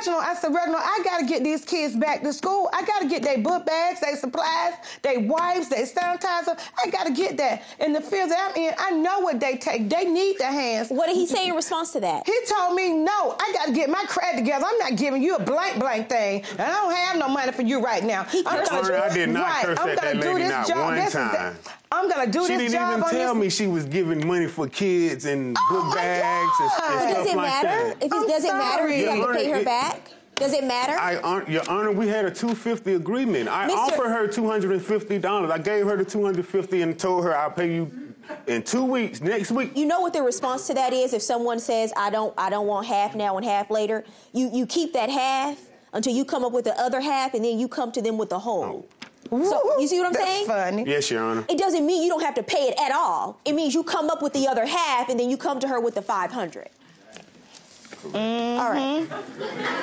Reginald, I got to get these kids back to school. I got to get their book bags, their supplies, their wipes, their sanitizer. I got to get that. In the field that I'm in, I know what they take. They need their hands. What did he say in response to that? He told me, no, I got to get my credit together. I'm not giving you a blank thing. And I don't have no money for you right now. I did not curse at that lady not one time. I'm going to do this job. She didn't even tell me she was giving money for kids and book bags and stuff like that. Does it matter? If it doesn't matter, you have to pay her back? Does it matter? Your Honor, we had a $250 agreement. I offered her $250. I gave her the $250 and told her I'll pay you in 2 weeks, next week. You know what the response to that is? If someone says, I don't want half now and half later, you keep that half until you come up with the other half, and then you come to them with the whole. So, you see what I'm saying? Funny. Yes, Your Honor. It doesn't mean you don't have to pay it at all. It means you come up with the other half, and then you come to her with the $500. Mm-hmm. All right.